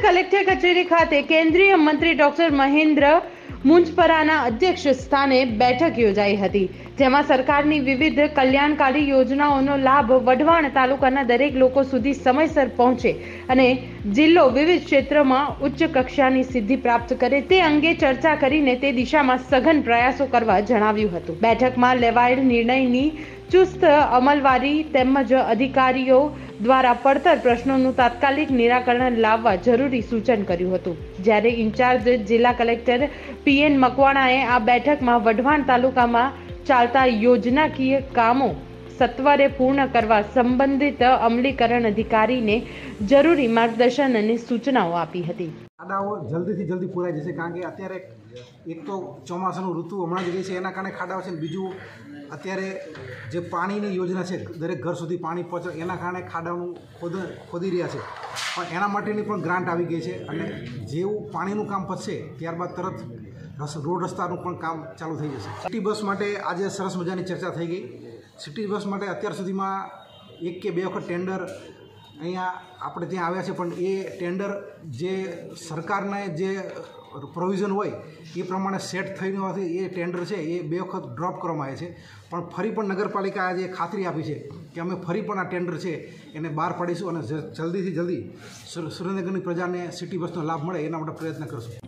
Collector કચેરી ખાતે કેન્દ્રીય મંત્રી ડોક્ટર મહેન્દ્ર મુંજપરાના અધ્યક્ષ સ્થાને બેઠક યોજાઈ હતી, જેમાં સરકારની વિવિધ કલ્યાણકારી યોજનાઓનો લાભ વઢવાણ તાલુકાના દરેક લોકો સુધી સમયસર પહોંચે અને જિલ્લો વિવિધ ક્ષેત્રમાં ઉચ્ચ કક્ષાની સિદ્ધિ પ્રાપ્ત કરે તે અંગે ચર્ચા કરીને તે દિશામાં સઘન પ્રયાસો કરવા જણાવ્યું હતું। બેઠકમાં લેવાયેલ નિર્ણયની ચુસ્ત અમલવારી તેમજ અધિકારીઓ દ્વારા પડતર પ્રશ્નોનું તાત્કાલિક નિરાકરણ લાવવા જરૂરી સૂચન કર્યું હતું। જ્યારે ઇન્ચાર્જ જિલ્લા કલેક્ટર પીએન મકવાણાએ આ બેઠકમાં વઢવાણ તાલુકામાં ચાલતા યોજનાકીય કામો સત્વરે પૂર્ણ કરવા સંબંધિત અમલીકરણ અધિકારીને જરૂરી માર્ગદર્શન અને સૂચનાઓ આપી હતી। ખાડાઓ જલ્દીથી જલ્દી પૂરાઈ જશે, કારણ કે અત્યારે એક તો ચોમાસાનું ઋતુ હમણાં જ ગઈ છે, એના કારણે ખાડાઓ છે, બીજું અત્યારે જે પાણીની યોજના છે દરેક ઘર સુધી પાણી પહોંચે એના કારણે ખાડાઓનું ખોદી રહ્યા છે, પણ એના માટેની પણ ગ્રાન્ટ આવી ગઈ છે અને જેવું પાણીનું કામ પતશે ત્યારબાદ તરત રોડ રસ્તાનું પણ કામ ચાલુ થઈ જશે। સિટી બસ માટે આજે સરસ મજાની ચર્ચા થઈ ગઈ। સિટી બસ માટે અત્યાર સુધીમાં 1 કે 2 વખત ટેન્ડર અહીંયા આપણે ત્યાં આવ્યા છે, પણ એ ટેન્ડર જે સરકારને જે પ્રોવિઝન હોય એ પ્રમાણે સેટ થઈને હોવાથી એ ટેન્ડર છે એ 2 વખત ડ્રોપ કરવામાં આવે છે, પણ ફરી પણ નગરપાલિકા આજે ખાતરી આપી છે કે અમે ફરી પણ આ ટેન્ડર છે એને બહાર પાડીશું અને જલ્દીથી જલ્દી સુરેન્દ્રનગરની પ્રજાને સિટી બસનો લાભ મળે એના માટે પ્રયત્ન કરશું।